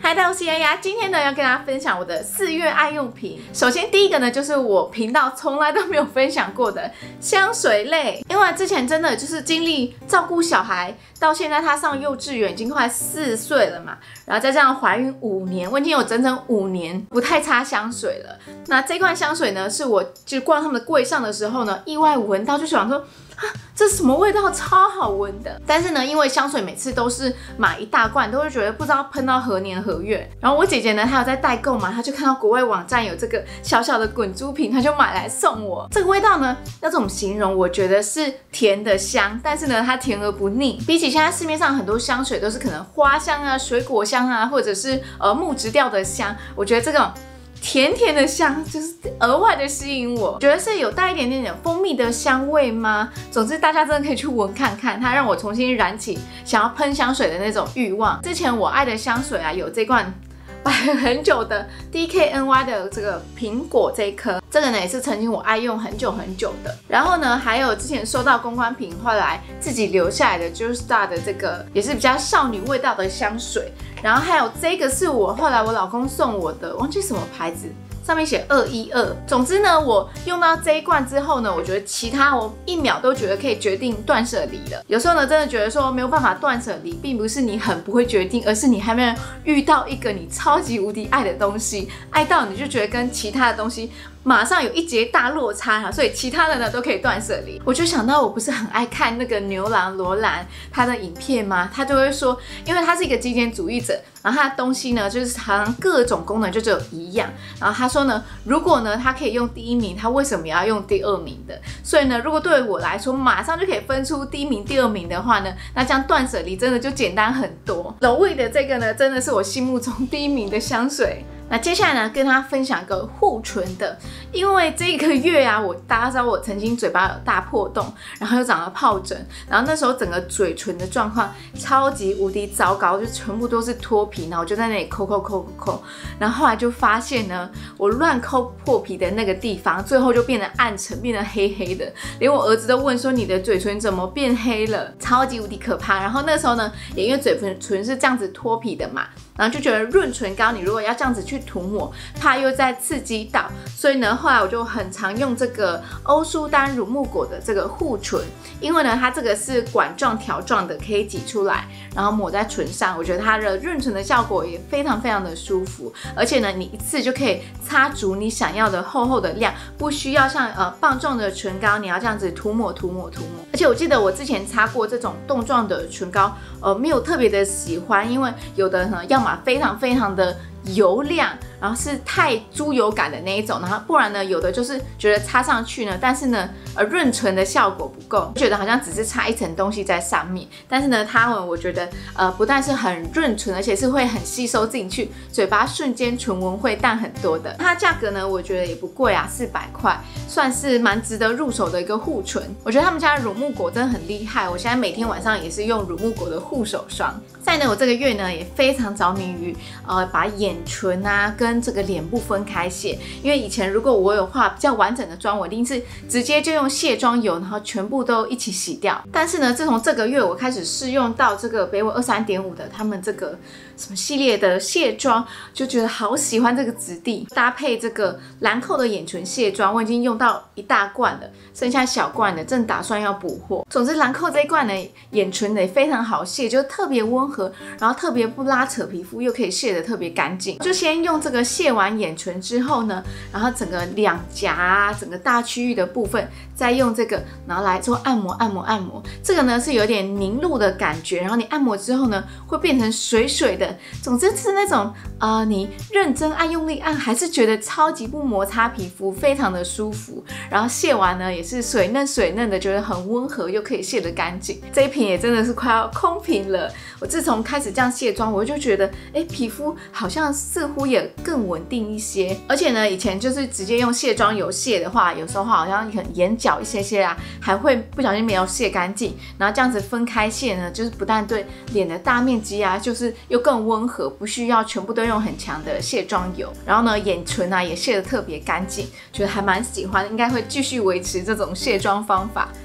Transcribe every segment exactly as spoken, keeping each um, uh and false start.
嗨，大家好，我是丫丫。今天呢，要跟大家分享我的四月爱用品。首先，第一个呢，就是我频道从来都没有分享过的香水类。因为之前真的就是经历照顾小孩，到现在他上幼稚园，已经快四岁了嘛，然后再这样怀孕五年，我已经有整整五年不太擦香水了。那这罐香水呢，是我就逛他们的柜上的时候呢，意外闻到，就想说。啊，这是什么味道？超好闻的。但是呢，因为香水每次都是买一大罐，都会觉得不知道喷到何年何月。然后我姐姐呢，她有在代购嘛，她就看到国外网站有这个小小的滚珠瓶，她就买来送我。这个味道呢，要怎么形容？我觉得是甜的香，但是呢，它甜而不腻。比起现在市面上很多香水都是可能花香啊、水果香啊，或者是呃木质调的香，我觉得这种。甜甜的香就是额外的吸引我，觉得是有带一点点蜂蜜的香味吗？总之大家真的可以去闻看看，它让我重新燃起想要喷香水的那种欲望。之前我爱的香水啊，有这罐摆很久的 D K N Y 的这个苹果这一颗，这个呢也是曾经我爱用很久很久的。然后呢，还有之前收到公关品，后来自己留下来的 Jewel Star 的这个也是比较少女味道的香水。然后还有这个是我后来我老公送我的，忘记什么牌子。上面写二一二，总之呢，我用到这一罐之后呢，我觉得其他我一秒都觉得可以决定断舍离了。有时候呢，真的觉得说没有办法断舍离，并不是你很不会决定，而是你还没有遇到一个你超级无敌爱的东西，爱到你就觉得跟其他的东西马上有一截大落差哈，所以其他的呢都可以断舍离。我就想到我不是很爱看那个牛郎罗兰他的影片吗？他就会说，因为他是一个极简主义者，然后他的东西呢就是好像各种功能就只有一样。然后他说呢，如果呢他可以用第一名，他为什么要用第二名的？所以呢，如果对我来说马上就可以分出第一名、第二名的话呢，那这样断舍离真的就简单很多。Loewe的这个呢，真的是我心目中第一名的香水。那接下来呢，跟大家分享一个护唇的，因为这个月啊，我大家知道我曾经嘴巴有大破洞，然后又长了疱疹，然后那时候整个嘴唇的状况超级无敌糟糕，就全部都是脱皮，然后我就在那里抠抠抠抠抠，然后后来就发现呢，我乱抠破皮的那个地方，最后就变得暗沉，变得黑黑的，连我儿子都问说你的嘴唇怎么变黑了，超级无敌可怕。然后那时候呢，也因为嘴唇是这样子脱皮的嘛。然后就觉得润唇膏，你如果要这样子去涂抹，怕又在刺激到，所以呢，后来我就很常用这个欧舒丹乳木果的这个护唇，因为呢，它这个是管状条状的，可以挤出来，然后抹在唇上，我觉得它的润唇的效果也非常非常的舒服，而且呢，你一次就可以擦足你想要的厚厚的量，不需要像呃棒状的唇膏，你要这样子涂抹涂抹涂抹。而且我记得我之前擦过这种冻状的唇膏，呃，没有特别的喜欢，因为有的呢，要么非常非常的油亮，然后是太猪油感的那一种，然后不然呢，有的就是觉得擦上去呢，但是呢，呃，润唇的效果不够，觉得好像只是擦一层东西在上面，但是呢，它们我觉得呃不但是很润唇，而且是会很吸收进去，嘴巴瞬间唇纹会淡很多的。它价格呢，我觉得也不贵啊，四百块，算是蛮值得入手的一个护唇。我觉得他们家的乳木果真的很厉害，我现在每天晚上也是用乳木果的护手霜。再呢，我这个月呢也非常着迷于呃把眼唇啊跟这个脸部分开卸，因为以前如果我有化比较完整的妆，我一定是直接就用卸妆油，然后全部都一起洗掉。但是呢，自从这个月我开始试用到这个北纬二三点五的他们这个什么系列的卸妆，就觉得好喜欢这个质地，搭配这个兰蔻的眼唇卸妆，我已经用到一大罐了，剩下小罐的正打算要补货。总之，兰蔻这一罐呢，眼唇也非常好卸，就特别温和，然后特别不拉扯皮肤，又可以卸得特别干净。就先用这个卸完眼唇之后呢，然后整个两颊啊，整个大区域的部分，再用这个拿来做按摩按摩按摩。这个呢是有点凝露的感觉，然后你按摩之后呢，会变成水水的。总之是那种呃，你认真按用力按，还是觉得超级不摩擦皮肤，非常的舒服。然后卸完呢，也是水嫩水嫩的，觉得很温和，又可以卸得干净。这一瓶也真的是快要空瓶了。我自从开始这样卸妆，我就觉得，哎，皮肤好像似乎也更稳定一些。而且呢，以前就是直接用卸妆油卸的话，有时候好像很眼角一些些啊，还会不小心没有卸干净。然后这样子分开卸呢，就是不但对脸的大面积啊，就是又更温和，不需要全部都用很强的卸妆油。然后呢，眼唇啊也卸得特别干净，觉得还蛮喜欢，应该会继续维持这种卸妆方法。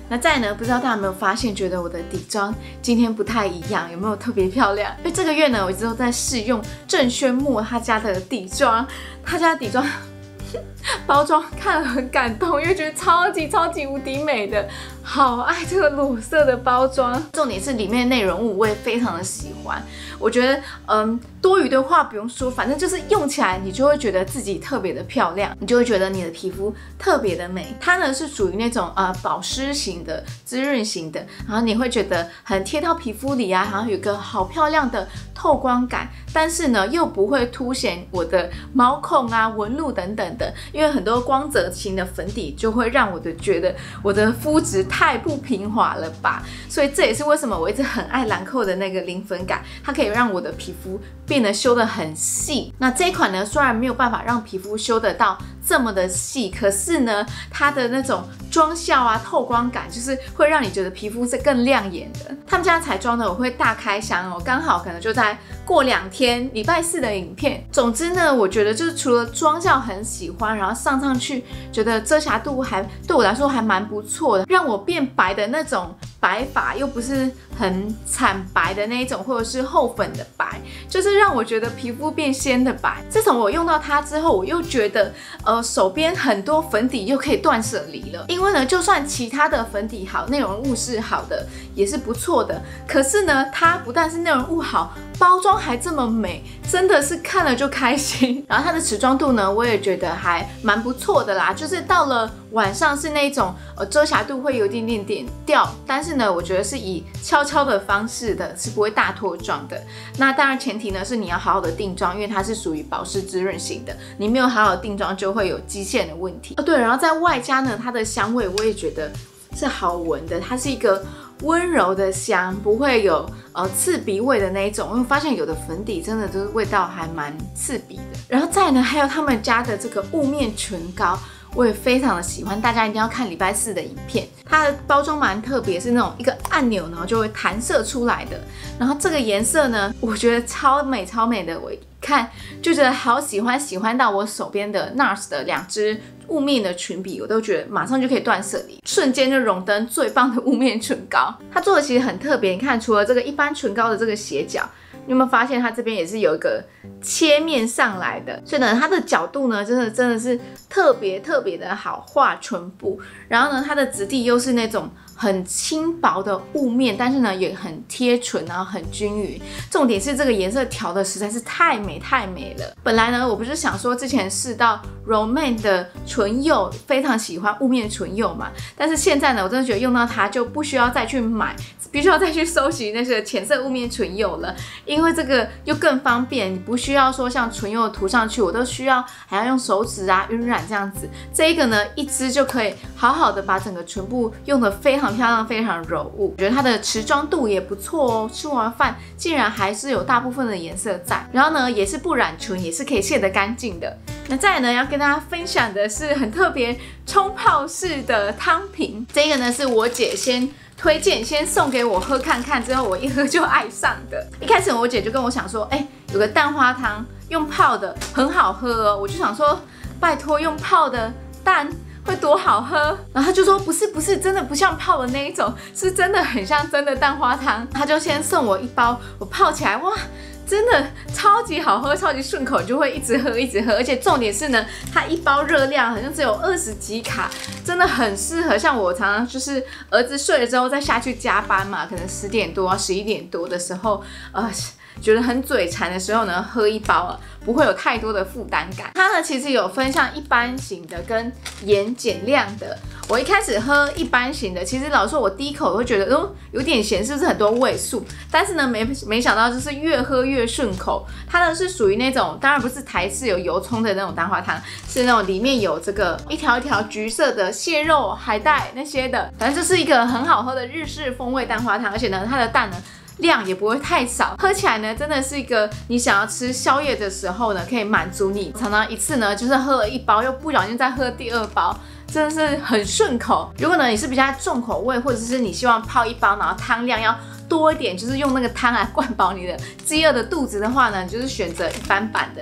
那再呢，不知道大家有没有发现，觉得我的底妆今天不太一样，有没有特别漂亮？因为这个月呢，我一直都在试用郑轩墨他家的底妆，他家的底妆包装看了很感动，因为觉得超级超级无敌美的，好爱这个裸色的包装。重点是里面的内容物我也非常的喜欢，我觉得嗯多余的话不用说，反正就是用起来你就会觉得自己特别的漂亮，你就会觉得你的皮肤特别的美。它呢是属于那种呃保湿型的、滋润型的，然后你会觉得很贴到皮肤里啊，然后有一个好漂亮的透光感，但是呢又不会凸显我的毛孔啊、纹路等等的，因为很多光泽型的粉底就会让我的觉得我的肤质太不平滑了吧，所以这也是为什么我一直很爱兰蔻的那个零粉感，它可以让我的皮肤变得修得很细。那这一款呢，虽然没有办法让皮肤修得到这么的细，可是呢，它的那种妆效啊、透光感，就是会让你觉得皮肤是更亮眼的。他们家彩妆呢，我会大开箱哦，刚好可能就在过两天礼拜四的影片。总之呢，我觉得就是除了妆效很喜欢，然后上上去觉得遮瑕度还对我来说还蛮不错的，让我变白的那种白发又不是很惨白的那一种，或者是厚粉的白，就是让我觉得皮肤变鲜的白。自从我用到它之后，我又觉得呃手边很多粉底又可以断舍离了，因为呢，就算其他的粉底好，内容物是好的，也是不错的，可是呢，它不但是内容物好，包装还这么美，真的是看了就开心。然后它的持妆度呢，我也觉得还蛮不错的啦，就是到了晚上是那种呃遮瑕度会有一点点点掉，但是呢，我觉得是以悄悄的方式的，是不会大脱妆的。那当然前提呢是你要好好的定妆，因为它是属于保湿滋润型的，你没有好好的定妆就会有肌线的问题。哦对，然后在外加呢，它的香味我也觉得是好闻的，它是一个温柔的香，不会有呃刺鼻味的那一种。因为我发现有的粉底真的都是味道还蛮刺鼻的。然后再呢，还有他们家的这个雾面唇膏，我也非常的喜欢，大家一定要看礼拜四的影片。它的包装蛮特别，是那种一个按钮，然后就会弹射出来的。然后这个颜色呢，我觉得超美超美的，我一看就觉得好喜欢，喜欢到我手边的 N A R S 的两支雾面的唇笔，我都觉得马上就可以断舍离，瞬间就荣登最棒的雾面唇膏。它做的其实很特别，你看除了这个一般唇膏的这个斜角，你有没有发现它这边也是有一个切面上来的？所以呢，它的角度呢，真的真的是特别特别的好画唇部。然后呢，它的质地又是那种很轻薄的雾面，但是呢也很贴唇，然后很均匀。重点是这个颜色调的实在是太美太美了。本来呢，我不是想说之前试到 Romaine 的唇釉，非常喜欢雾面唇釉嘛，但是现在呢，我真的觉得用到它就不需要再去买，必须要再去搜集那些浅色雾面唇釉了，因为这个又更方便，你不需要说像唇釉涂上去，我都需要还要用手指啊晕染这样子。这一个呢，一支就可以好好的把整个唇部用得非常漂亮，非常柔雾。我觉得它的持妆度也不错哦，吃完饭竟然还是有大部分的颜色在，然后呢也是不染唇，也是可以卸得干净的。那再来呢，要跟大家分享的是很特别冲泡式的汤瓶，这个呢是我姐先推荐，先送给我喝看看，之后我一喝就爱上的。一开始我姐就跟我讲说，哎、欸，有个蛋花汤用泡的很好喝哦，我就想说，拜托用泡的蛋会多好喝？然后他就说不是不是，真的不像泡的那一种，是真的很像真的蛋花汤。他就先送我一包，我泡起来哇，真的超级好喝，超级顺口，就会一直喝一直喝。而且重点是呢，它一包热量好像只有二十几卡，真的很适合像我常常就是儿子睡了之后再下去加班嘛，可能十点多啊十一点多的时候，呃。觉得很嘴馋的时候呢，喝一包啊，不会有太多的负担感。它呢其实有分像一般型的跟盐减量的。我一开始喝一般型的，其实老实说，我第一口会觉得哦有点咸，是不是很多味素？但是呢没没想到就是越喝越顺口。它呢是属于那种，当然不是台式有油葱的那种蛋花汤，是那种里面有这个一条一条橘色的蟹肉、海带那些的，反正就是一个很好喝的日式风味蛋花汤。而且呢，它的蛋呢量也不会太少，喝起来呢真的是一个你想要吃宵夜的时候呢，可以满足你。常常一次呢就是喝了一包，又不小心再喝第二包，真的是很顺口。如果呢你是比较重口味，或者是你希望泡一包，然后汤量要多一点，就是用那个汤来灌饱你的饥饿的肚子的话呢，你就是选择一般版的。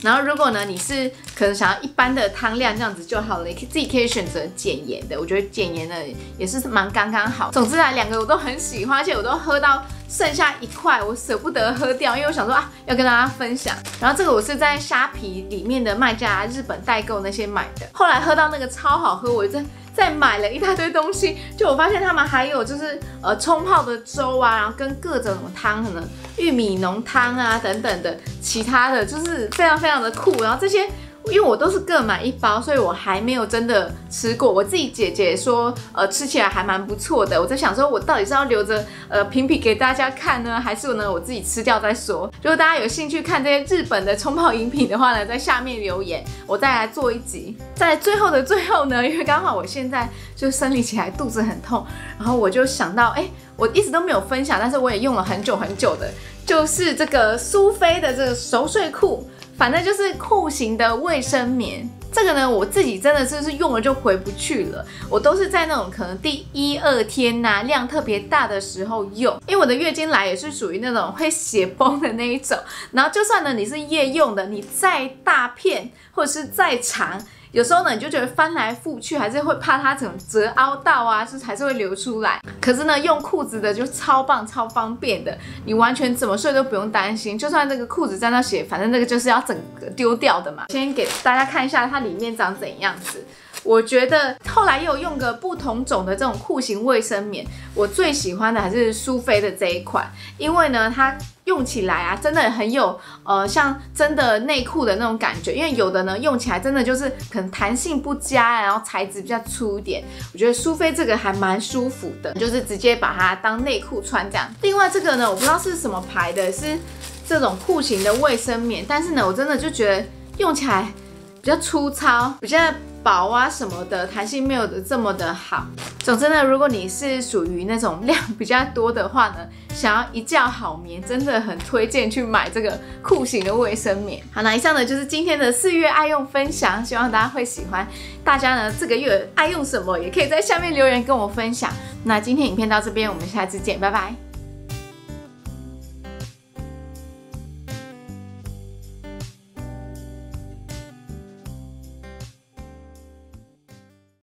然后如果呢你是可能想要一般的汤量这样子就好了，你自己可以选择减盐的，我觉得减盐的也是蛮刚刚好。总之啊，两个我都很喜欢，而且我都喝到剩下一块，我舍不得喝掉，因为我想说啊要跟大家分享。然后这个我是在虾皮里面的卖家日本代购那些买的，后来喝到那个超好喝，我真。再买了一大堆东西，就我发现他们还有就是呃冲泡的粥啊，然后跟各种汤，可能玉米浓汤啊等等的，其他的就是非常非常的酷。然后这些因为我都是各买一包，所以我还没有真的吃过。我自己姐姐说，呃，吃起来还蛮不错的。我在想说，我到底是要留着呃品品给大家看呢，还是呢我自己吃掉再说？如果大家有兴趣看这些日本的冲泡饮品的话呢，在下面留言，我再来做一集。在最后的最后呢，因为刚好我现在就生理起来肚子很痛，然后我就想到，哎，我一直都没有分享，但是我也用了很久很久的，就是这个苏菲的这个熟睡裤。反正就是酷型的卫生棉，这个呢我自己真的是是用了就回不去了。我都是在那种可能第一二天呐、啊、量特别大的时候用，因为我的月经来也是属于那种会血崩的那一种。然后就算呢你是夜用的，你再大片或者是再长。有时候呢，你就觉得翻来覆去，还是会怕它整折凹到啊，就是还是会流出来。可是呢，用裤子的就超棒、超方便的，你完全怎么睡都不用担心。就算那个裤子沾到血，反正那个就是要整个丢掉的嘛。先给大家看一下它里面长怎样子。我觉得后来又有用个不同种的这种酷型卫生棉，我最喜欢的还是苏菲的这一款，因为呢它用起来啊真的很有呃像真的内裤的那种感觉，因为有的呢用起来真的就是可能弹性不佳，然后材质比较粗一点。我觉得苏菲这个还蛮舒服的，就是直接把它当内裤穿这样。另外这个呢我不知道是什么牌的，是这种酷型的卫生棉，但是呢我真的就觉得用起来比较粗糙，比较薄啊什么的，弹性没有的这么的好。总之呢，如果你是属于那种量比较多的话呢，想要一觉好眠，真的很推荐去买这个酷型的卫生棉。好，那以上呢就是今天的四月爱用分享，希望大家会喜欢。大家呢这个月爱用什么，也可以在下面留言跟我分享。那今天影片到这边，我们下次见，拜拜。